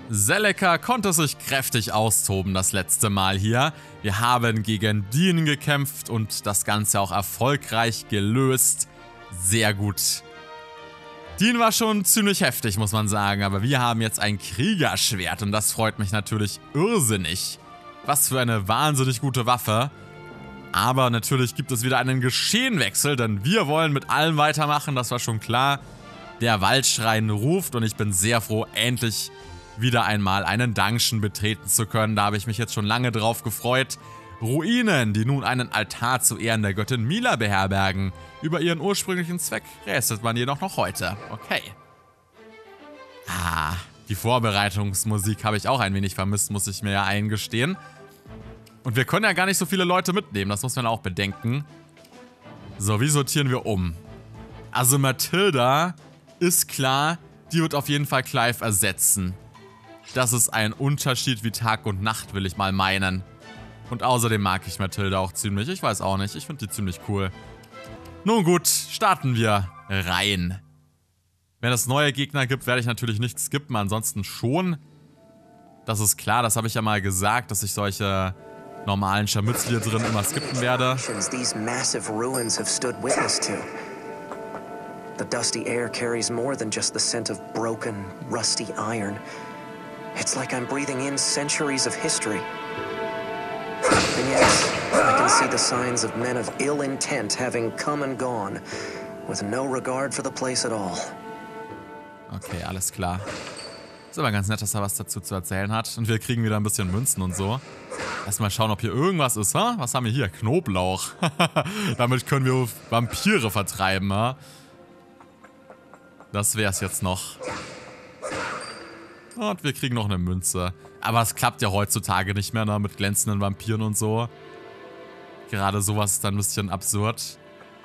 Seleka konnte sich kräftig austoben das letzte Mal hier. Wir haben gegen Dean gekämpft und das Ganze auch erfolgreich gelöst. Sehr gut. Dean war schon ziemlich heftig, muss man sagen, aber wir haben jetzt ein Kriegerschwert und das freut mich natürlich irrsinnig. Was für eine wahnsinnig gute Waffe. Aber natürlich gibt es wieder einen Geschehenwechsel, denn wir wollen mit allem weitermachen, das war schon klar. Der Waldschrein ruft und ich bin sehr froh, endlich wieder einmal einen Dungeon betreten zu können. Da habe ich mich jetzt schon lange drauf gefreut. Ruinen, die nun einen Altar zu Ehren der Göttin Mila beherbergen. Über ihren ursprünglichen Zweck rätselt man jedoch noch heute. Okay. Die Vorbereitungsmusik habe ich auch ein wenig vermisst, muss ich mir ja eingestehen. Und wir können ja gar nicht so viele Leute mitnehmen, das muss man auch bedenken. So, wie sortieren wir um? Also Matilda ist klar, die wird auf jeden Fall Clive ersetzen. Das ist ein Unterschied wie Tag und Nacht, will ich mal meinen. Und außerdem mag ich Matilda auch ziemlich. Ich weiß auch nicht, ich finde die ziemlich cool. Nun gut, starten wir rein. Wenn es neue Gegner gibt, werde ich natürlich nicht skippen, ansonsten schon. Das ist klar, das habe ich ja mal gesagt, dass ich solche normalen Scharmützel hier drin immer skippen werde. The dusty air carries more than just the scent of broken, rusty iron. It's like I'm breathing in centuries of history. And yes, I can see the signs of men of ill intent having come and gone, with no regard for the place at all. Okay, alles klar. Ist aber ganz nett, dass er was dazu zu erzählen hat. Und wir kriegen wieder ein bisschen Münzen und so. Erstmal schauen, ob hier irgendwas ist, ha? Was haben wir hier? Knoblauch. Damit können wir Vampire vertreiben, ha? Das wär's jetzt noch. Und wir kriegen noch eine Münze. Aber es klappt ja heutzutage nicht mehr, ne? Mit glänzenden Vampiren und so. Gerade sowas ist dann ein bisschen absurd.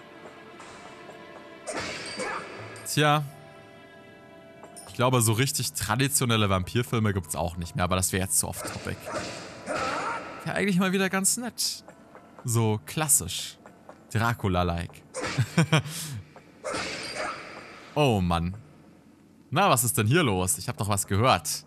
Tja. Ich glaube, so richtig traditionelle Vampirfilme gibt's auch nicht mehr. Aber das wäre jetzt zu off-topic. Wäre eigentlich mal wieder ganz nett. So klassisch. Dracula-like. Oh Mann. Na, was ist denn hier los? Ich habe doch was gehört.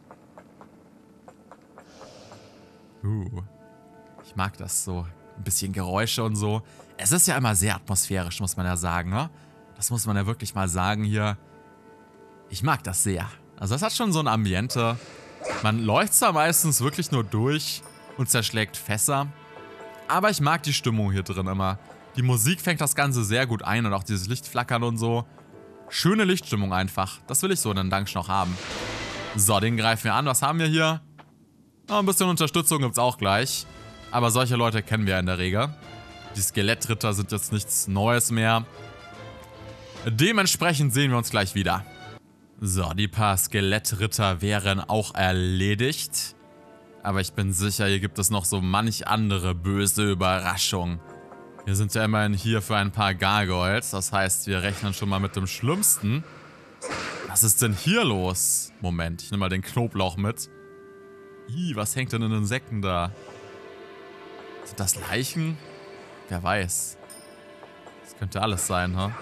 Ich mag das so. Ein bisschen Geräusche und so. Es ist ja immer sehr atmosphärisch, muss man ja sagen, ne? Das muss man ja wirklich mal sagen hier. Ich mag das sehr. Also das hat schon so ein Ambiente. Man läuft zwar meistens wirklich nur durch und zerschlägt Fässer. Aber ich mag die Stimmung hier drin immer. Die Musik fängt das Ganze sehr gut ein und auch dieses Lichtflackern und so. Schöne Lichtstimmung einfach. Das will ich so in einem Dungeon noch haben. So, den greifen wir an. Was haben wir hier? Oh, ein bisschen Unterstützung gibt es auch gleich. Aber solche Leute kennen wir in der Regel. Die Skelettritter sind jetzt nichts Neues mehr. Dementsprechend sehen wir uns gleich wieder. So, die paar Skelettritter wären auch erledigt. Aber ich bin sicher, hier gibt es noch so manch andere böse Überraschung. Wir sind ja immerhin hier für ein paar Gargoyles. Das heißt, wir rechnen schon mal mit dem Schlimmsten. Was ist denn hier los? Moment, ich nehme mal den Knoblauch mit. Ih, was hängt denn in den Säcken da? Sind das Leichen? Wer weiß. Das könnte alles sein, ha?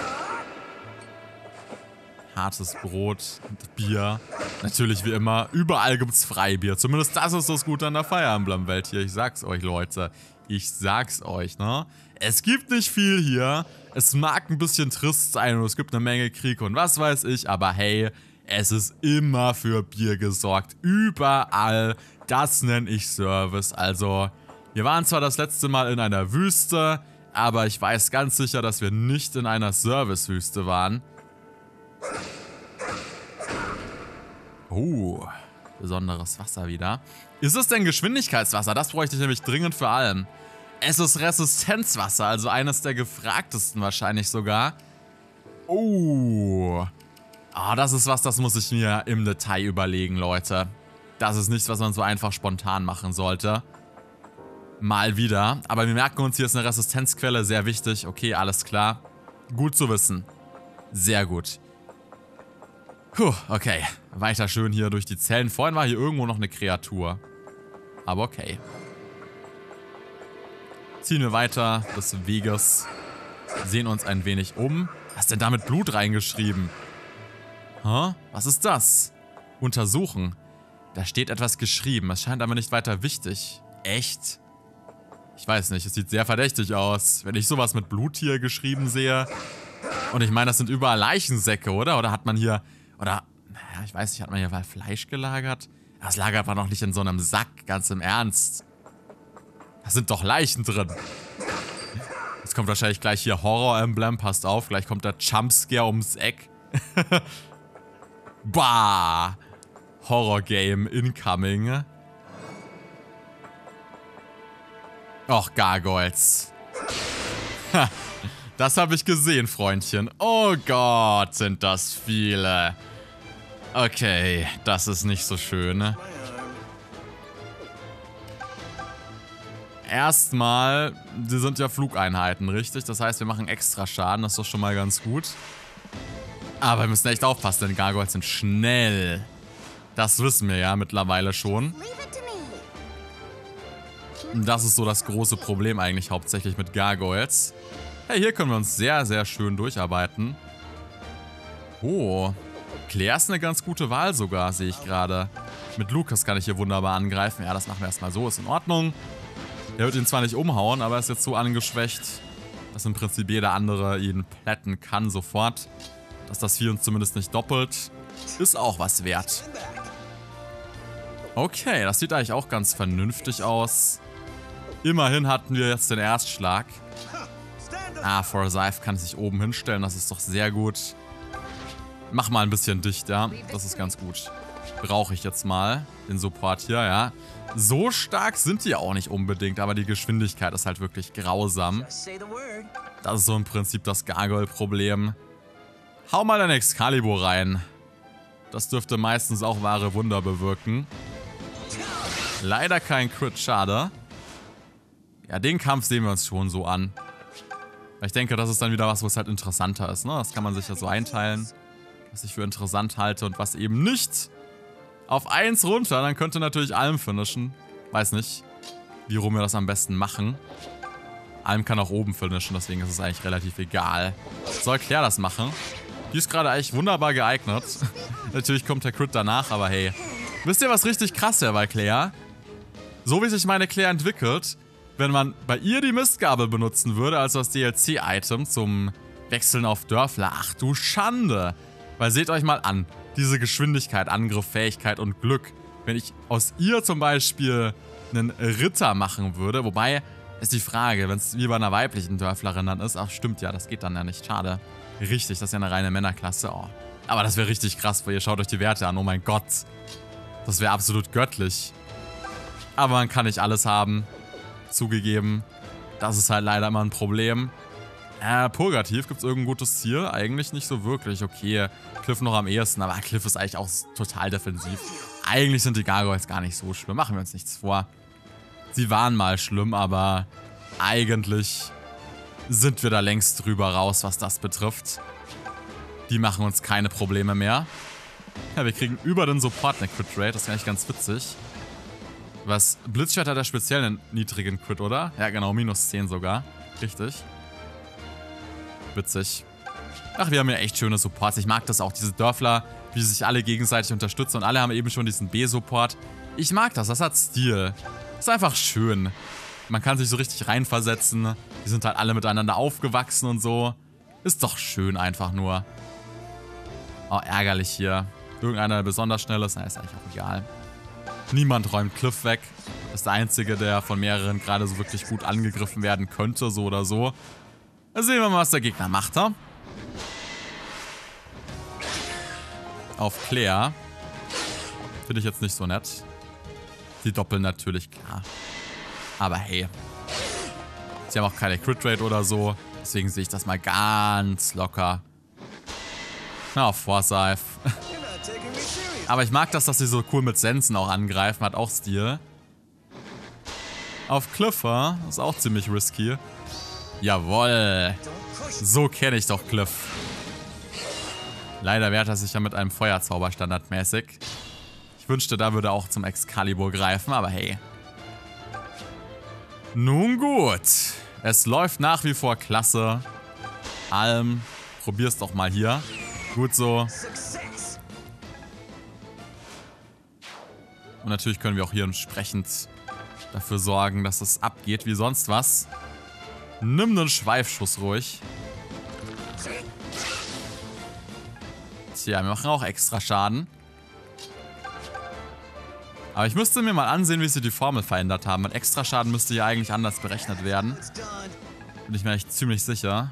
Hartes Brot und Bier. Natürlich wie immer, überall gibt's Freibier. Zumindest das ist das Gute an der Fire Emblem-Welt hier. Ich sag's euch, Leute. Ich sag's euch, ne? Es gibt nicht viel hier. Es mag ein bisschen trist sein und es gibt eine Menge Krieg und was weiß ich. Aber hey, es ist immer für Bier gesorgt. Überall. Das nenne ich Service. Also, wir waren zwar das letzte Mal in einer Wüste, aber ich weiß ganz sicher, dass wir nicht in einer Servicewüste waren. Oh, besonderes Wasser wieder. Ist es denn Geschwindigkeitswasser? Das bräuchte ich nämlich dringend für allem. Es ist Resistenzwasser, also eines der gefragtesten wahrscheinlich sogar. Oh. Ah, das ist was, das muss ich mir im Detail überlegen, Leute. Das ist nichts, was man so einfach spontan machen sollte. Mal wieder. Aber wir merken uns, hier ist eine Resistenzquelle, sehr wichtig. Okay, alles klar. Gut zu wissen. Sehr gut. Puh, okay. Weiter schön hier durch die Zellen. Vorhin war hier irgendwo noch eine Kreatur. Aber okay. Ziehen wir weiter des Weges. Sehen uns ein wenig um. Was ist denn da mit Blut reingeschrieben? Hä? Was ist das? Untersuchen. Da steht etwas geschrieben. Es scheint aber nicht weiter wichtig. Echt? Ich weiß nicht, es sieht sehr verdächtig aus. Wenn ich sowas mit Blut hier geschrieben sehe. Und ich meine, das sind überall Leichensäcke, oder? Oder hat man hier... Oder... Naja, ich weiß nicht, hat man hier mal Fleisch gelagert? Das lagert man doch nicht in so einem Sack, ganz im Ernst. Da sind doch Leichen drin. Jetzt kommt wahrscheinlich gleich hier Horror-Emblem, passt auf. Gleich kommt der Jumpscare ums Eck. Bah! Horror-Game incoming. Och, Gargoyles. Das habe ich gesehen, Freundchen. Oh Gott, sind das viele. Okay, das ist nicht so schön. Erstmal, die sind ja Flugeinheiten, richtig? Das heißt, wir machen extra Schaden, das ist doch schon mal ganz gut. Aber wir müssen echt aufpassen, denn Gargoyles sind schnell. Das wissen wir ja mittlerweile schon. Das ist so das große Problem eigentlich hauptsächlich mit Gargoyles. Hey, hier können wir uns sehr, sehr schön durcharbeiten. Oh, Claire ist eine ganz gute Wahl sogar, sehe ich gerade. Mit Lukas kann ich hier wunderbar angreifen. Ja, das machen wir erstmal so, ist in Ordnung. Er wird ihn zwar nicht umhauen, aber er ist jetzt so angeschwächt, dass im Prinzip jeder andere ihn plätten kann sofort. Dass das Vieh uns zumindest nicht doppelt, ist auch was wert. Okay, das sieht eigentlich auch ganz vernünftig aus. Immerhin hatten wir jetzt den Erstschlag. Ah, Forsyth kann sich oben hinstellen, das ist doch sehr gut. Mach mal ein bisschen dichter, das ist ganz gut. Brauche ich jetzt mal den Support hier, ja. So stark sind die auch nicht unbedingt, aber die Geschwindigkeit ist halt wirklich grausam. Das ist so im Prinzip das Gargoyle-Problem. Hau mal dein Excalibur rein. Das dürfte meistens auch wahre Wunder bewirken. Leider kein Crit, schade. Ja, den Kampf sehen wir uns schon so an. Ich denke, das ist dann wieder was, wo es halt interessanter ist, ne? Das kann man sich ja so einteilen, was ich für interessant halte und was eben nicht. Auf 1 runter, dann könnte natürlich Alm finishen. Weiß nicht, wie rum wir das am besten machen. Alm kann auch oben finishen, deswegen ist es eigentlich relativ egal. Soll Claire das machen? Die ist gerade eigentlich wunderbar geeignet. Natürlich kommt der Crit danach, aber hey. Wisst ihr, was richtig krass wäre bei Claire? So wie sich meine Claire entwickelt, wenn man bei ihr die Mistgabel benutzen würde, also das DLC-Item zum Wechseln auf Dörfler. Ach du Schande. Weil seht euch mal an, diese Geschwindigkeit, Angriff, Fähigkeit und Glück. Wenn ich aus ihr zum Beispiel einen Ritter machen würde, wobei ist die Frage, wenn es wie bei einer weiblichen Dörflerin dann ist, ach stimmt ja, das geht dann ja nicht, schade. Richtig, das ist ja eine reine Männerklasse, oh. Aber das wäre richtig krass, weil ihr schaut euch die Werte an, oh mein Gott. Das wäre absolut göttlich. Aber man kann nicht alles haben. Zugegeben. Das ist halt leider immer ein Problem. Purgativ, gibt es irgendein gutes Ziel? Eigentlich nicht so wirklich. Okay, Cliff noch am ehesten, aber Cliff ist eigentlich auch total defensiv. Eigentlich sind die Gargoyles gar nicht so schlimm, machen wir uns nichts vor. Sie waren mal schlimm, aber eigentlich sind wir da längst drüber raus, was das betrifft. Die machen uns keine Probleme mehr. Ja, wir kriegen über den Support eine Crit Rate, das ist eigentlich ganz witzig. Was, Blitzschwert hat ja speziell einen niedrigen Crit, oder? Ja, genau, minus 10 sogar. Richtig. Witzig. Ach, wir haben ja echt schöne Supports. Ich mag das auch, diese Dörfler, wie sie sich alle gegenseitig unterstützen. Und alle haben eben schon diesen B-Support. Ich mag das, das hat Stil. Ist einfach schön. Man kann sich so richtig reinversetzen. Die sind halt alle miteinander aufgewachsen und so. Ist doch schön einfach nur. Oh, ärgerlich hier. Irgendeiner, der besonders schnell ist. Na, ist eigentlich auch egal. Niemand räumt Cliff weg. Das ist der Einzige, der von mehreren gerade so wirklich gut angegriffen werden könnte, so oder so. Dann sehen wir mal, was der Gegner macht, ha? Auf Claire. Finde ich jetzt nicht so nett. Die doppeln natürlich, klar. Aber hey. Sie haben auch keine Crit-Rate oder so. Deswegen sehe ich das mal ganz locker. Na, auf Forsyth. Aber ich mag das, dass sie so cool mit Sensen auch angreifen. Hat auch Stil. Auf Cliffer ist auch ziemlich risky. Jawohl. So kenne ich doch Cliff. Leider wehrt er sich ja mit einem Feuerzauber standardmäßig. Ich wünschte, da würde er auch zum Excalibur greifen, aber hey. Nun gut. Es läuft nach wie vor klasse. Alm, probier's doch mal hier. Gut so. Und natürlich können wir auch hier entsprechend dafür sorgen, dass es abgeht wie sonst was. Nimm einen Schweifschuss ruhig. Tja, wir machen auch extra Schaden. Aber ich müsste mir mal ansehen, wie sie die Formel verändert haben. Weil extra Schaden müsste ja eigentlich anders berechnet werden. Bin ich mir echt ziemlich sicher.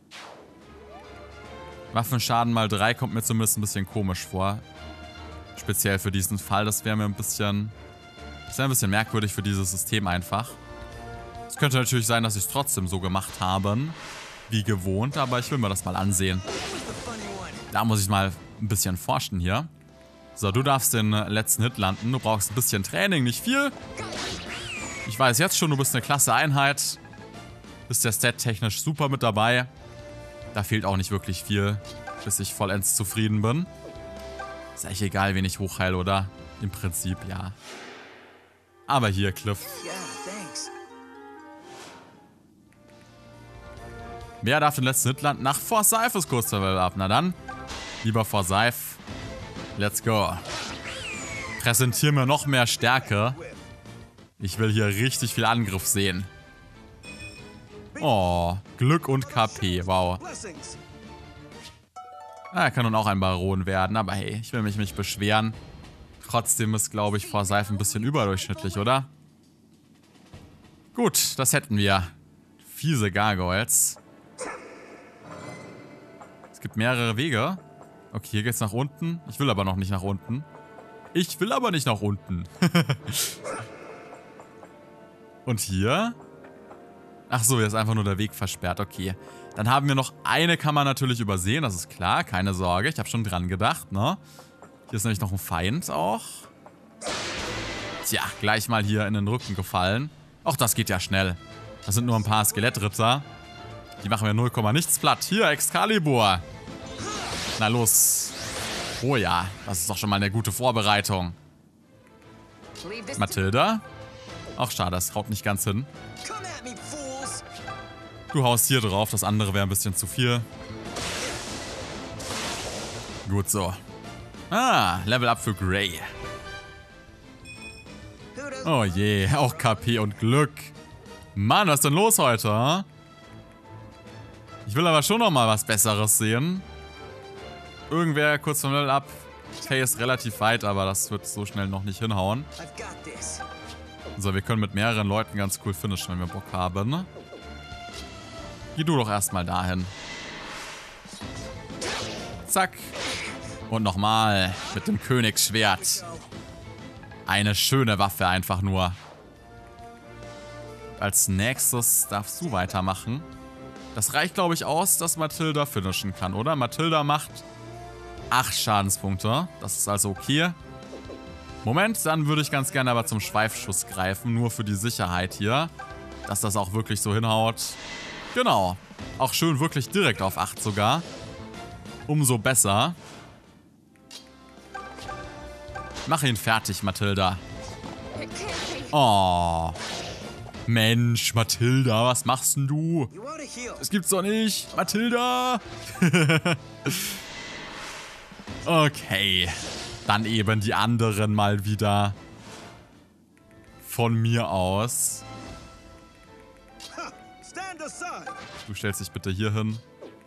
Waffenschaden mal 3 kommt mir zumindest ein bisschen komisch vor. Speziell für diesen Fall. Das wäre mir ein bisschen merkwürdig für dieses System einfach. Es könnte natürlich sein, dass sie es trotzdem so gemacht haben. Wie gewohnt. Aber ich will mir das mal ansehen. Da muss ich mal ein bisschen forschen hier. So, du darfst den letzten Hit landen. Du brauchst ein bisschen Training, nicht viel. Ich weiß jetzt schon, du bist eine klasse Einheit. Bist ja stat-technisch super mit dabei. Da fehlt auch nicht wirklich viel, bis ich vollends zufrieden bin. Ist eigentlich egal, wen ich hochheile, oder? Im Prinzip, ja. Aber hier, Cliff. Wer darf den letzten Hit landen? Nach Forsyth ist kurz der Level ab. Na dann, lieber Forsyth. Let's go. Präsentier mir noch mehr Stärke. Ich will hier richtig viel Angriff sehen. Oh, Glück und KP, wow. Er kann nun auch ein Baron werden, aber hey, ich will mich nicht beschweren. Trotzdem ist, glaube ich, Forsyth ein bisschen überdurchschnittlich, oder? Gut, das hätten wir. Fiese Gargoyles. Es gibt mehrere Wege. Okay, hier geht's nach unten. Ich will aber noch nicht nach unten. Ich will aber nicht nach unten. Und hier? Ach so, hier ist einfach nur der Weg versperrt. Okay. Dann haben wir noch eine Kammer natürlich übersehen. Das ist klar. Keine Sorge. Ich habe schon dran gedacht, ne? Hier ist nämlich noch ein Feind auch. Tja, gleich mal hier in den Rücken gefallen. Auch das geht ja schnell. Das sind nur ein paar Skelettritter. Die machen mir 0, nichts platt. Hier, Excalibur. Na los. Oh ja, das ist doch schon mal eine gute Vorbereitung. Mathilda? Auch schade, das haut nicht ganz hin. Du haust hier drauf, das andere wäre ein bisschen zu viel. Gut so. Ah, Level Up für Grey. Oh je, auch KP und Glück. Mann, was ist denn los heute? Hm? Ich will aber schon noch mal was Besseres sehen. Irgendwer kurz vom Level Up. Faye ist relativ weit, aber das wird so schnell noch nicht hinhauen. So, wir können mit mehreren Leuten ganz cool finishen, wenn wir Bock haben. Geh du doch erstmal dahin. Zack. Und nochmal mit dem Königsschwert. Eine schöne Waffe einfach nur. Als nächstes darfst du weitermachen. Das reicht, glaube ich, aus, dass Mathilda finishen kann, oder? Mathilda macht 8 Schadenspunkte. Das ist also okay. Moment, dann würde ich ganz gerne aber zum Schweifschuss greifen. Nur für die Sicherheit hier. Dass das auch wirklich so hinhaut. Genau. Auch schön wirklich direkt auf 8 sogar. Umso besser. Mach ihn fertig, Mathilda. Oh. Mensch, Mathilda, was machst denn du? Das gibt's doch nicht. Mathilda. Okay. Dann eben die anderen mal wieder. Von mir aus. Du stellst dich bitte hier hin.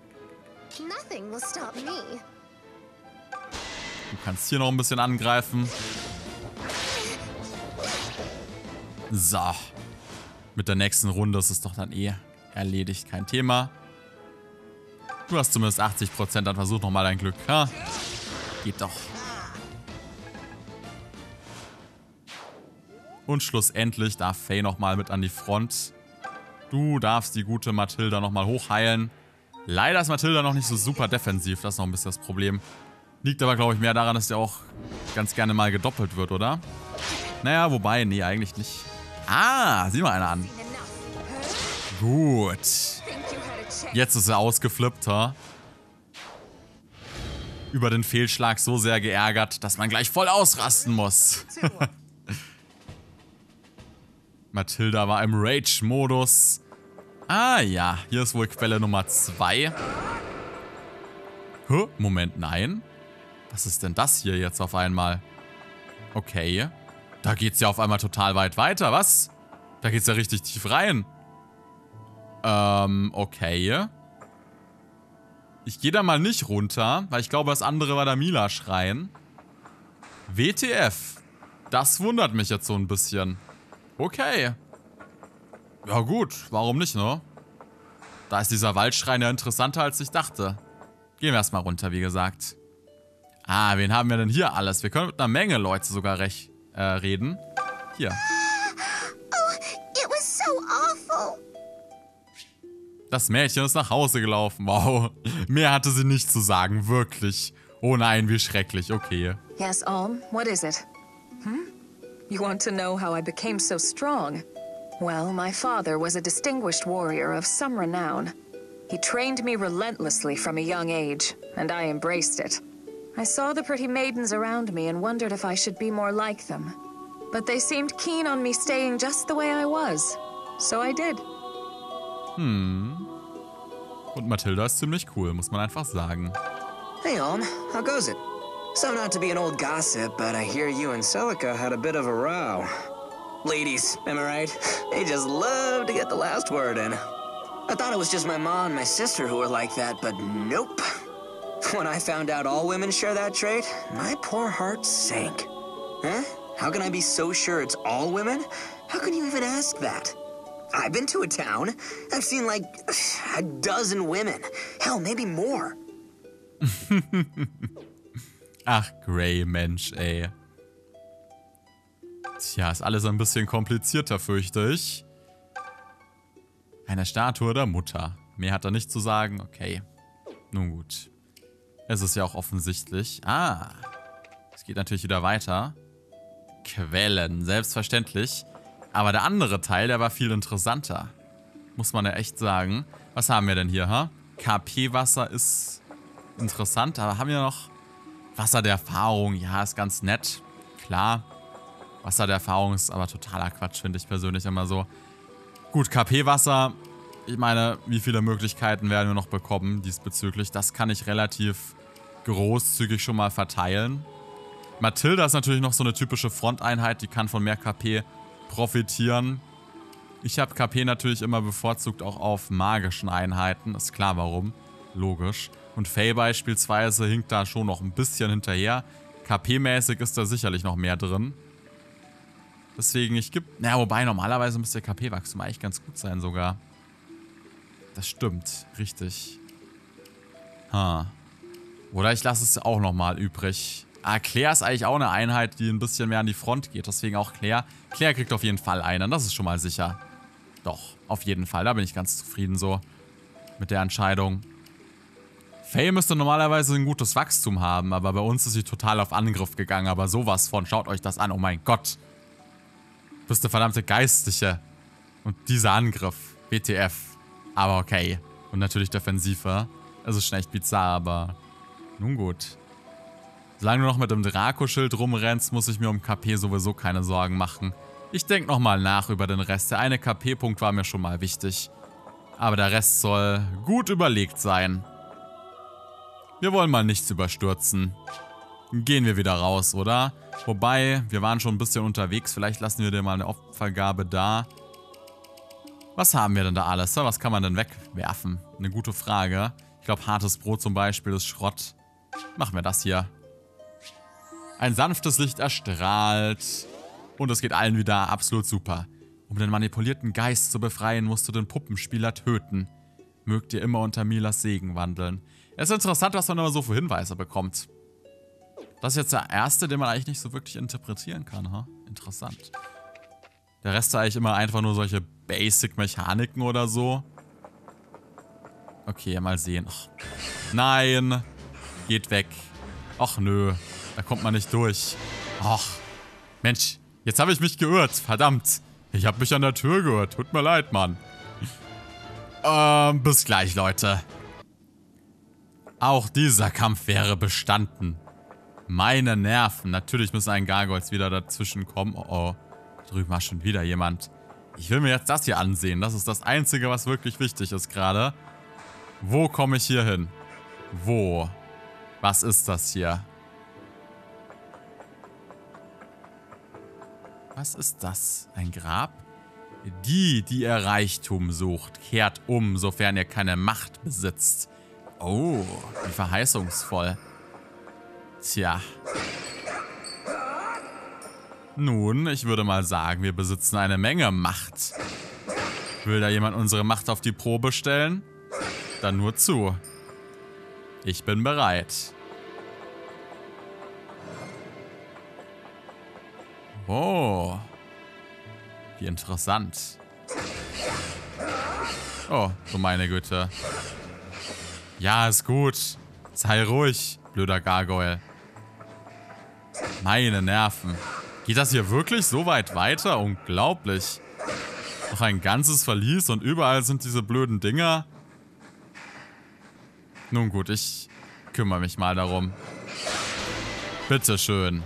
Du kannst hier noch ein bisschen angreifen. So. Mit der nächsten Runde ist es doch dann eh erledigt. Kein Thema. Du hast zumindest 80%. Dann versuch nochmal dein Glück. Ja? Geht doch. Und schlussendlich darf Faye nochmal mit an die Front. Du darfst die gute Mathilda nochmal hochheilen. Leider ist Mathilda noch nicht so super defensiv. Das ist noch ein bisschen das Problem. Liegt aber, glaube ich, mehr daran, dass der auch ganz gerne mal gedoppelt wird, oder? Naja, wobei, nee, eigentlich nicht. Ah, sieh mal einer an. Gut. Jetzt ist er ausgeflippt, ha? Über den Fehlschlag so sehr geärgert, dass man gleich voll ausrasten muss. Mathilda war im Rage-Modus. Ah ja, hier ist wohl Quelle Nummer 2. Hä? Moment, nein. Was ist denn das hier jetzt auf einmal? Okay. Da geht's ja auf einmal total weit weiter, was? Da geht's ja richtig tief rein. Okay. Ich gehe da mal nicht runter, weil ich glaube, das andere war der Mila-Schrein. WTF. Das wundert mich jetzt so ein bisschen. Okay. Ja gut, warum nicht, ne? Da ist dieser Waldschrein ja interessanter, als ich dachte. Gehen wir erstmal runter, wie gesagt. Ah, wen haben wir denn hier alles? Wir können mit einer Menge Leute sogar reden. Hier. Oh, it was so awful. Das Mädchen ist nach Hause gelaufen. Wow. Mehr hatte sie nicht zu sagen, wirklich. Oh nein, wie schrecklich. Okay. Yes, Alm, what is it? You want to know how I became so strong? Well, my father was a distinguished warrior of some renown. He trained me relentlessly from a young age, and I embraced it. I saw the pretty maidens around me and wondered if I should be more like them. But they seemed keen on me staying just the way I was. So I did. Und Matilda ist ziemlich cool, muss man einfach sagen. Hey, Alm, how goes it? So not to be an old gossip, but I hear you and Celica had a bit of a row. Ladies, am I right? They just love to get the last word in. I thought it was just my mom and my sister who were like that, but nope. When I found out all women share that trait, my poor heart sank. Huh? How can I be so sure it's all women? How can you even ask that? I've been to a town. I've seen like a dozen women. Hell, maybe more. Ach, Gray, Mensch, ey. Tja, ist alles ein bisschen komplizierter, fürchte ich. Eine Statue der Mutter. Mehr hat er nicht zu sagen. Okay. Nun gut. Es ist ja auch offensichtlich. Ah. Es geht natürlich wieder weiter. Quellen, selbstverständlich. Aber der andere Teil, der war viel interessanter. Muss man ja echt sagen. Was haben wir denn hier, ha? KP-Wasser ist interessant. Aber haben wir noch Wasser der Erfahrung? Ja, ist ganz nett. Klar. Wasser der Erfahrung ist aber totaler Quatsch, finde ich persönlich immer so. Gut, KP-Wasser. Ich meine, wie viele Möglichkeiten werden wir noch bekommen diesbezüglich? Das kann ich relativ großzügig schon mal verteilen. Matilda ist natürlich noch so eine typische Fronteinheit, die kann von mehr KP profitieren. Ich habe KP natürlich immer bevorzugt auch auf magischen Einheiten. Ist klar warum. Logisch. Und Faye beispielsweise hinkt da schon noch ein bisschen hinterher. KP-mäßig ist da sicherlich noch mehr drin. Deswegen, wobei normalerweise müsste der KP-Wachstum eigentlich ganz gut sein sogar. Das stimmt, richtig. Oder ich lasse es auch nochmal übrig. Claire ist eigentlich auch eine Einheit, die ein bisschen mehr an die Front geht. Deswegen auch Claire. Claire kriegt auf jeden Fall einen, das ist schon mal sicher. Doch, auf jeden Fall. Da bin ich ganz zufrieden so mit der Entscheidung. Faye müsste normalerweise ein gutes Wachstum haben, aber bei uns ist sie total auf Angriff gegangen. Aber sowas von, schaut euch das an, oh mein Gott. Du bist eine verdammte Geistliche. Und dieser Angriff, WTF. Aber okay. Und natürlich defensiver. Es ist schon echt bizarr, aber nun gut. Solange du noch mit dem Draco-Schild rumrennst, muss ich mir um KP sowieso keine Sorgen machen. Ich denke nochmal nach über den Rest. Der eine KP-Punkt war mir schon mal wichtig. Aber der Rest soll gut überlegt sein. Wir wollen mal nichts überstürzen. Gehen wir wieder raus, oder? Wobei, wir waren schon ein bisschen unterwegs. Vielleicht lassen wir dir mal eine Opfergabe da. Was haben wir denn da alles? Was kann man denn wegwerfen? Eine gute Frage. Ich glaube, hartes Brot zum Beispiel ist Schrott. Machen wir das hier. Ein sanftes Licht erstrahlt. Und es geht allen wieder absolut super. Um den manipulierten Geist zu befreien, musst du den Puppenspieler töten. Mögt ihr immer unter Milas Segen wandeln. Es ist interessant, was man immer so für Hinweise bekommt. Das ist jetzt der erste, den man eigentlich nicht so wirklich interpretieren kann. Ha? Interessant. Der Rest ist eigentlich immer einfach nur solche Basic-Mechaniken oder so. Okay, mal sehen. Ach, nein. Geht weg. Ach nö. Da kommt man nicht durch. Ach. Mensch. Jetzt habe ich mich geirrt. Verdammt. Ich habe mich an der Tür geirrt. Tut mir leid, Mann. Bis gleich, Leute. Auch dieser Kampf wäre bestanden. Meine Nerven. Natürlich müssen ein Gargoyles wieder dazwischen kommen. Oh, oh. Drüben war schon wieder jemand. Ich will mir jetzt das hier ansehen. Das ist das Einzige, was wirklich wichtig ist gerade. Wo komme ich hier hin? Wo? Was ist das hier? Was ist das? Ein Grab? Die ihr Reichtum sucht, kehrt um, sofern ihr keine Macht besitzt. Oh, wie verheißungsvoll. Tja. Nun, ich würde mal sagen, wir besitzen eine Menge Macht. Will da jemand unsere Macht auf die Probe stellen? Dann nur zu. Ich bin bereit. Oh. Wie interessant. Oh, du meine Güte. Ja, ist gut. Sei ruhig, blöder Gargoyle. Meine Nerven. Geht das hier wirklich so weit weiter? Unglaublich. Noch ein ganzes Verlies und überall sind diese blöden Dinger. Nun gut, ich kümmere mich mal darum. Bitteschön.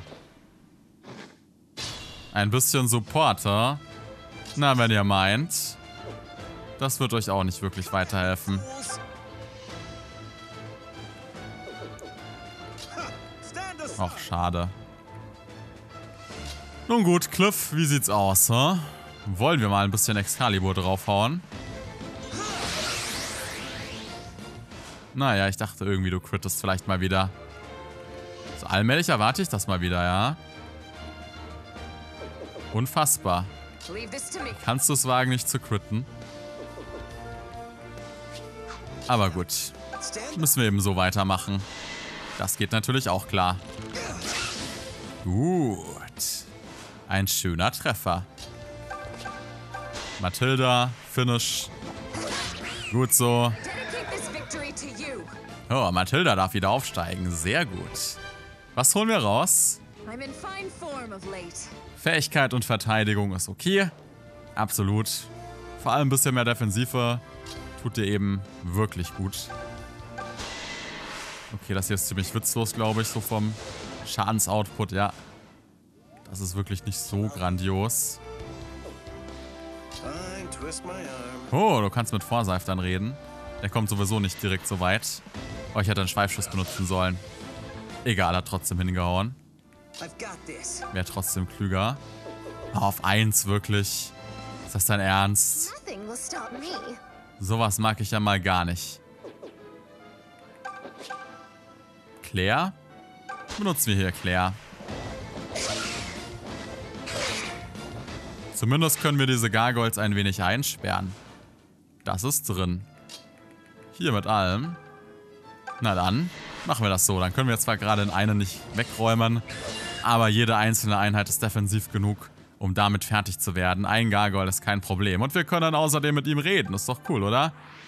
Ein bisschen Supporter. Na, wenn ihr meint. Das wird euch auch nicht wirklich weiterhelfen. Ach, schade. Nun gut, Cliff, wie sieht's aus, hä? Wollen wir mal ein bisschen Excalibur draufhauen? Naja, ich dachte irgendwie, du crittest vielleicht mal wieder. So allmählich erwarte ich das mal wieder, ja? Unfassbar. Kannst du es wagen, nicht zu critten? Aber gut. Müssen wir eben so weitermachen. Das geht natürlich auch klar. Gut. Ein schöner Treffer. Matilda, Finish. Gut so. Oh, Matilda darf wieder aufsteigen. Sehr gut. Was holen wir raus? Fähigkeit und Verteidigung ist okay. Absolut. Vor allem ein bisschen mehr Defensive tut dir eben wirklich gut. Okay, das hier ist ziemlich witzlos, glaube ich, so vom Schadensoutput, ja. Das ist wirklich nicht so grandios. Oh, du kannst mit Forsyth dann reden. Der kommt sowieso nicht direkt so weit. Oh, ich hätte einen Schweifschuss benutzen sollen. Egal, hat trotzdem hingehauen. Wäre trotzdem klüger. Oh, auf 1, wirklich. Ist das dein Ernst? Sowas mag ich ja mal gar nicht. Claire? Benutzen wir hier Claire. Zumindest können wir diese Gargoyles ein wenig einsperren. Das ist drin. Hier mit allem. Na dann, machen wir das so. Dann können wir zwar gerade in eine nicht wegräumen, aber jede einzelne Einheit ist defensiv genug, um damit fertig zu werden. Ein Gargoyle ist kein Problem. Und wir können dann außerdem mit ihm reden. Ist doch cool, oder?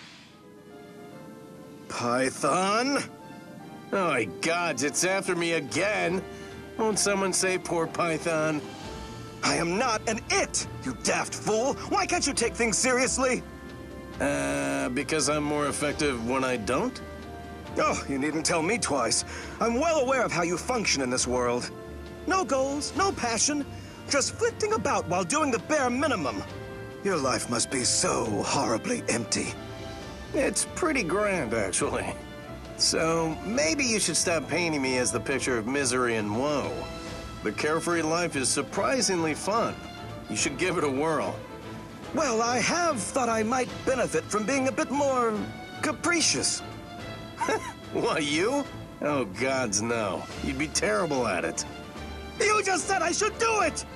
Python? Oh my God, it's after me again. Won't someone say poor Python? I am not an it, you daft fool. Why can't you take things seriously? Because I'm more effective when I don't? Oh, you needn't tell me twice. I'm well aware of how you function in this world. No goals, no passion, just flitting about while doing the bare minimum. Your life must be so horribly empty. It's pretty grand, actually. So, maybe you should stop painting me as the picture of misery and woe. The carefree life is surprisingly fun. You should give it a whirl. Well, I have thought I might benefit from being a bit more capricious. What, you? Oh, gods, no. You'd be terrible at it. You just said I should do it!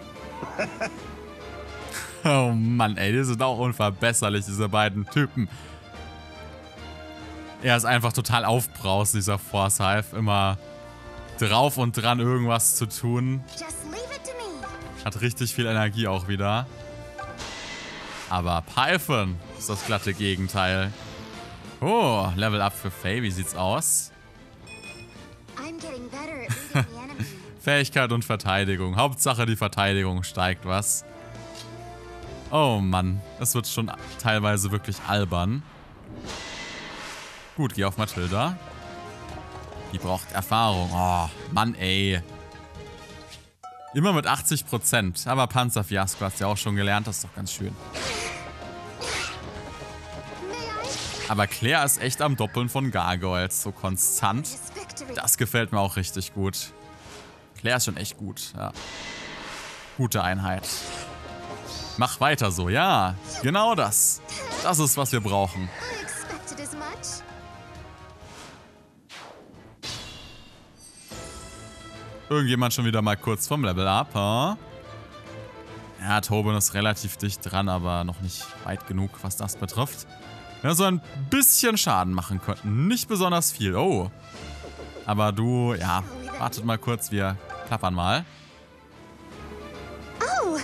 Oh Mann, ey, die sind auch unverbesserlich, diese beiden Typen. Er ist einfach total aufbrausend, dieser Forsyth. Immer drauf und dran, irgendwas zu tun. Hat richtig viel Energie auch wieder. Aber Python ist das glatte Gegenteil. Oh, Level Up für Faye. Wie sieht's aus? Fähigkeit und Verteidigung. Hauptsache die Verteidigung steigt was. Oh Mann, es wird schon teilweise wirklich albern. Gut, geh auf Matilda. Die braucht Erfahrung. Oh, Mann, ey. Immer mit 80%. Aber Panzerfiasko hast du ja auch schon gelernt. Das ist doch ganz schön. Aber Claire ist echt am Doppeln von Gargoyles. So konstant. Das gefällt mir auch richtig gut. Claire ist schon echt gut, ja. Gute Einheit. Mach weiter so, ja. Genau das. Das ist, was wir brauchen. I expected as much. Irgendjemand schon wieder mal kurz vom Level Up, huh? Ja, Tobin ist relativ dicht dran, aber noch nicht weit genug, was das betrifft. Ja, so ein bisschen Schaden machen könnten. Nicht besonders viel. Oh. Aber du, ja, wartet mal kurz, wir klappern mal. Oh,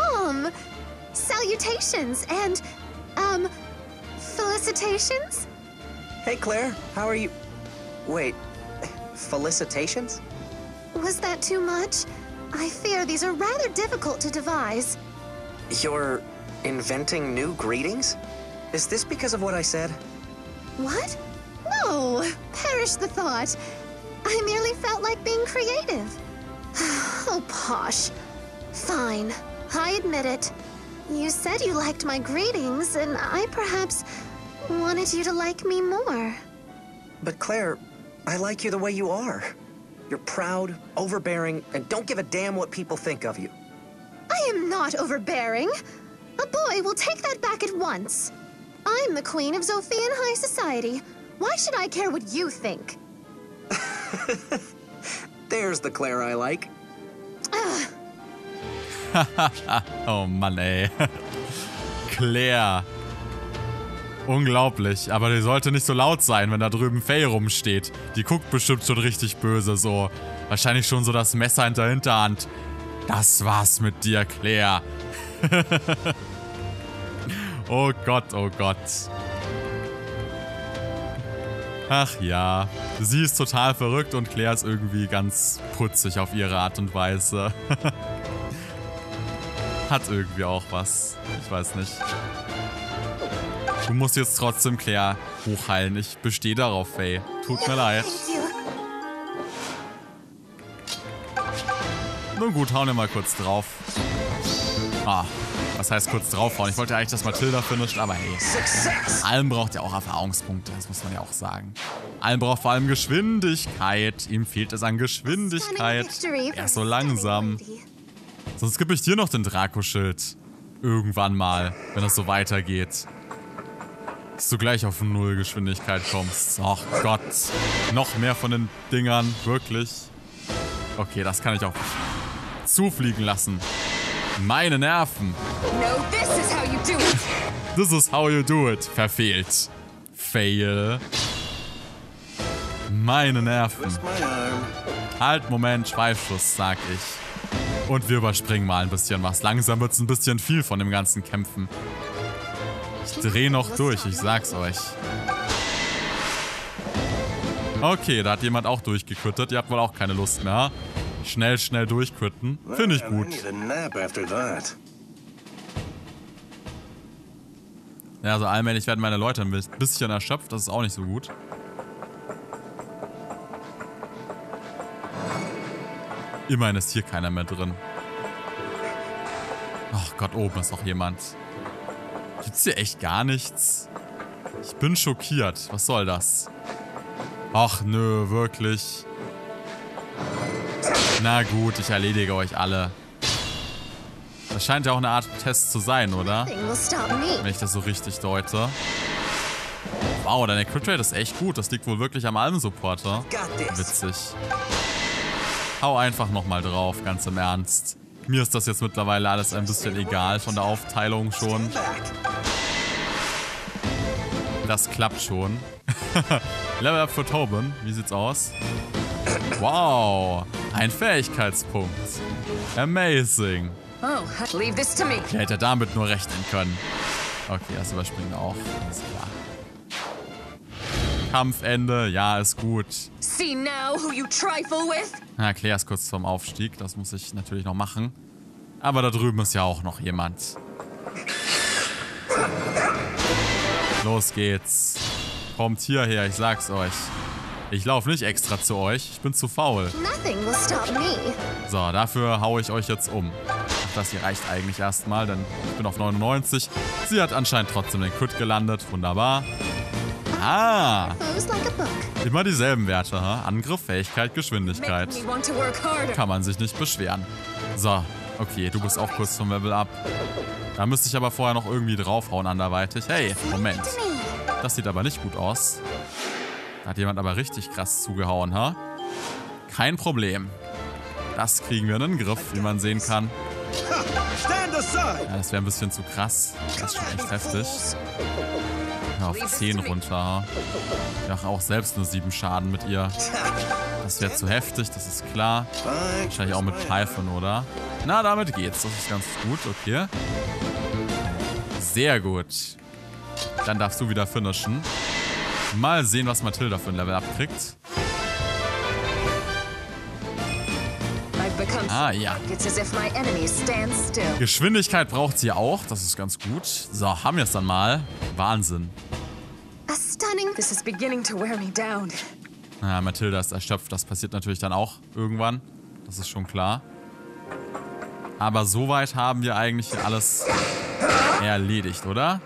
salutations and, felicitations? Hey, Claire, how are you? Wait, felicitations? Was that too much? I fear these are rather difficult to devise. You're inventing new greetings? Is this because of what I said? What? No, perish the thought. I merely felt like being creative. Oh, Posh. Fine, I admit it. You said you liked my greetings, and I perhaps wanted you to like me more. But Claire, I like you the way you are. You're proud, overbearing, and don't give a damn what people think of you. I am not overbearing. A boy will take that back at once. I'm the queen of Zophian High Society. Why should I care what you think? There's the Claire I like. Oh Mann, ey. Claire. Unglaublich. Aber die sollte nicht so laut sein, wenn da drüben Faye rumsteht. Die guckt bestimmt schon richtig böse so. Wahrscheinlich schon so das Messer in der Hinterhand. Das war's mit dir, Claire. Oh Gott, oh Gott. Ach ja. Sie ist total verrückt und Claire ist irgendwie ganz putzig auf ihre Art und Weise. Hat irgendwie auch was. Ich weiß nicht. Du musst jetzt trotzdem Claire hochheilen. Ich bestehe darauf, Faye. Tut mir leid. Thank you. Nun gut, hauen wir mal kurz drauf. Ah, was heißt kurz draufhauen? Ich wollte eigentlich, dass Matilda finisht, aber hey. Alm braucht ja auch Erfahrungspunkte, das muss man ja auch sagen. Alm braucht vor allem Geschwindigkeit. Ihm fehlt es an Geschwindigkeit. Er ist so langsam. Sonst gebe ich dir noch den Draco-Schild. Irgendwann mal, wenn es so weitergeht. Dass du gleich auf 0 Geschwindigkeit kommst. Ach Gott. Noch mehr von den Dingern. Wirklich. Okay, das kann ich auch zufliegen lassen. Meine Nerven. No, this is how you do it. This is how you do it. Verfehlt. Fail. Meine Nerven. Twist my arm. Halt, Moment, Schweifschuss, sag ich. Und wir überspringen mal ein bisschen was. Langsam wird es ein bisschen viel von dem ganzen Kämpfen. Ich drehe noch durch, ich sag's euch. Okay, da hat jemand auch durchgequittet. Ihr habt wohl auch keine Lust mehr. Schnell, schnell durchquitten. Finde ich gut. I need a nap after that. Ja, also allmählich werden meine Leute ein bisschen erschöpft. Das ist auch nicht so gut. Immerhin ist hier keiner mehr drin. Ach Gott, oben ist noch jemand. Gibt's hier echt gar nichts? Ich bin schockiert. Was soll das? Ach nö, wirklich. Na gut, ich erledige euch alle. Das scheint ja auch eine Art Test zu sein, oder? Nothing will stop me. Wenn ich das so richtig deute. Wow, deine Crit Rate ist echt gut. Das liegt wohl wirklich am Alm-Supporter. Witzig. Hau einfach nochmal drauf, ganz im Ernst. Mir ist das jetzt mittlerweile alles ein bisschen egal von der Aufteilung schon. Das klappt schon. Level Up für Tobin. Wie sieht's aus? Wow. Ein Fähigkeitspunkt. Amazing. Oh, leave this to me. Ich hätte damit nur rechnen können. Okay, das überspringen wir auch. Alles klar. Kampfende. Ja, ist gut. See now who you trifle with? Na, Claire ist kurz vorm Aufstieg. Das muss ich natürlich noch machen. Aber da drüben ist ja auch noch jemand. Los geht's. Kommt hierher, ich sag's euch. Ich laufe nicht extra zu euch. Ich bin zu faul. Nothing will stop me. So, dafür haue ich euch jetzt um. Ach, das hier reicht eigentlich erstmal, denn ich bin auf 99. Sie hat anscheinend trotzdem den Crit gelandet. Wunderbar. Ah, Flows like a book. immer dieselben Werte, ha? Angriff, Fähigkeit, Geschwindigkeit. Make me want to work harder. Kann man sich nicht beschweren. So, Okay, du bist auch kurz vom Level Up. Da müsste ich aber vorher noch irgendwie draufhauen anderweitig. Hey, Moment. Das sieht aber nicht gut aus. Da hat jemand aber richtig krass zugehauen, ha? Kein Problem. Das kriegen wir in den Griff, wie man sehen kann. Ja, das wäre ein bisschen zu krass. Das ist schon echt heftig. Ja, auf 10 runter. Ich mache auch selbst nur 7 Schaden mit ihr. Das wäre zu heftig, das ist klar. Wahrscheinlich auch mit Typhon, oder? Na, damit geht's. Das ist ganz gut, okay. Sehr gut. Dann darfst du wieder finishen. Mal sehen, was Mathilda für ein Level abkriegt. Ah, ja. Geschwindigkeit braucht sie auch. Das ist ganz gut. So, haben wir es dann mal. Wahnsinn. This is beginning to wear me down. Ja, Mathilda ist erschöpft. Das passiert natürlich dann auch irgendwann. Das ist schon klar. Aber soweit haben wir eigentlich hier alles erledigt, oder?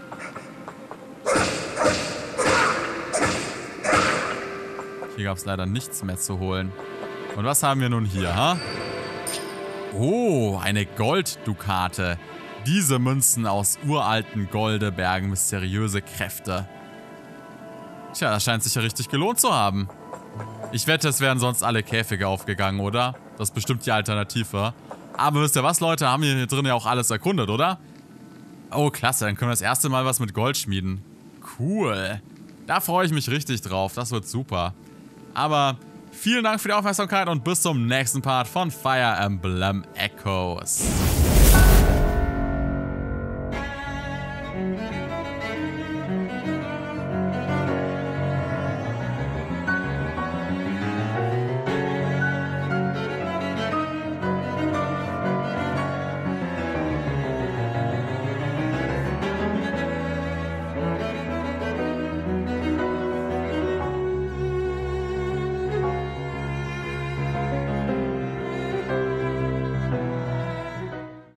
Hier gab es leider nichts mehr zu holen. Und was haben wir nun hier, ha? Oh, eine Golddukate. Diese Münzen aus uralten Golde bergen mysteriöse Kräfte. Tja, das scheint sich ja richtig gelohnt zu haben. Ich wette, es wären sonst alle Käfige aufgegangen, oder? Das ist bestimmt die Alternative. Aber wisst ihr was, Leute? Haben wir hier drin ja auch alles erkundet, oder? Oh, klasse. Dann können wir das erste Mal was mit Gold schmieden. Cool. Da freue ich mich richtig drauf. Das wird super. Aber vielen Dank für die Aufmerksamkeit und bis zum nächsten Part von Fire Emblem Echoes.